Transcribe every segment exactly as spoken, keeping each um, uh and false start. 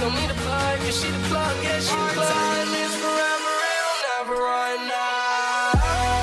don't need a plug, yeah, she the plug, yeah, she the plug. Our time is forever, it'll never run out.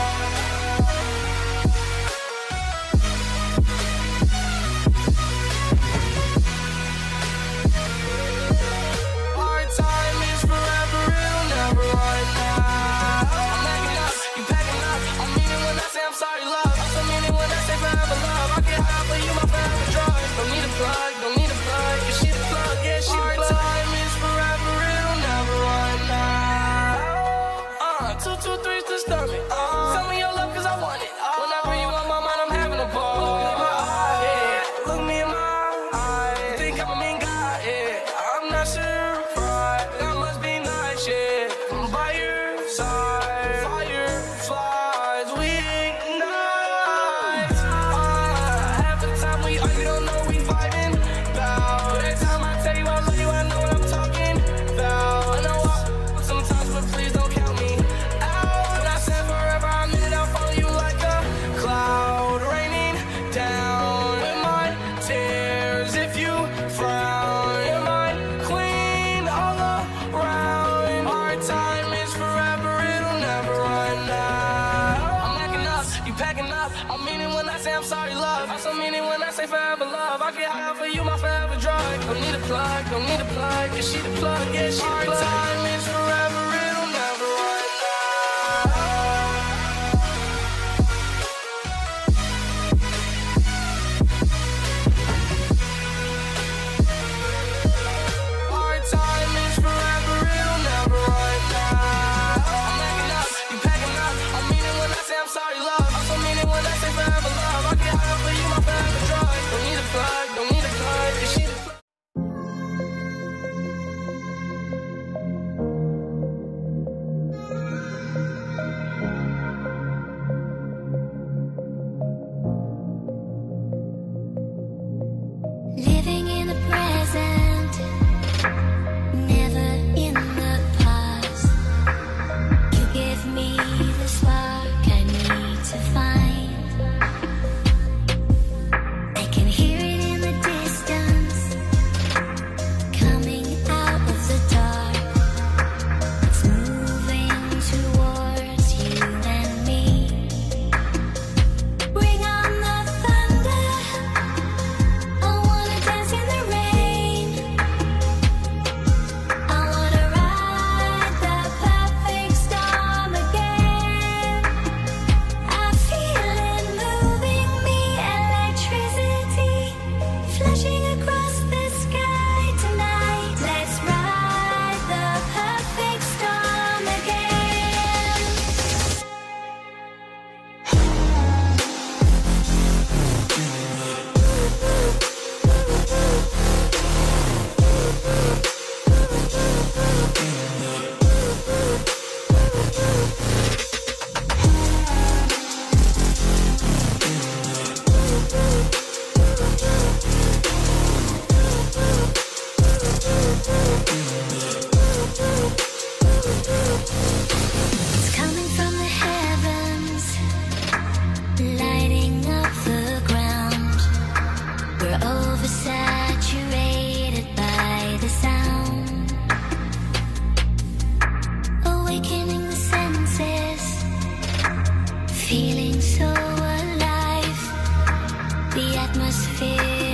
Our time is forever, it'll never run out. I'm backing up, you packing up. I mean it when I say I'm sorry, love. I also mean it when I say forever, love. I get high for you, my forever drug. Don't need a plug, don't need a plug, yeah, she the plug, yeah, she the plug. Our time is forever, it'll never run out. Uh, two, two, three's the stomach. Uh, tell me your love, cause I want it. Whenever you on my mind, I'm having a ball. Yeah, look me in my eyes. Think I'm a mean guy, yeah. I'm not surprised. That must be nice, yeah. I'm by your side. Fireflies, we ignite. Uh, half the time we argue, don't know we fighting about. Every time I tell you I love you, I know what I'm talking about. I know I sometimes, but please don't count me out. I said forever, I meant it, I'll follow you like a cloud raining down with my tears. If you frown, you're my queen all around. Our time is forever, it'll never run out. I'm backing up, you packing up. I mean it when I say I'm sorry, love. I also mean it when I say forever, love. I get high for you, my forever drug. Don't need a plug, don't need a plug, yeah, she the plug, yeah, she the plug. Our time is forever, it'll never run out. Our time is forever, it'll never run out. I'm backing up, you packing up. I mean it when I say I'm sorry, love. I also mean it when I say forever, love. I get high for you, my forever drug. Don't need a plug, don't need a plug, yeah, she the plug. Living in the present, never in the past. You give me the spark I need to find. I can hear it in the distance, coming out of the dark. It's moving towards you and me. Bring on the thunder, I wanna dance in the rain. I wanna ride the perfect storm again. I feel it moving me, electricity flashing across the sky tonight. Let's ride the perfect storm again. It's coming from the heavens, lighting up the ground. We're oversaturated by the sound, awakening the senses, feeling so alive. The atmosphere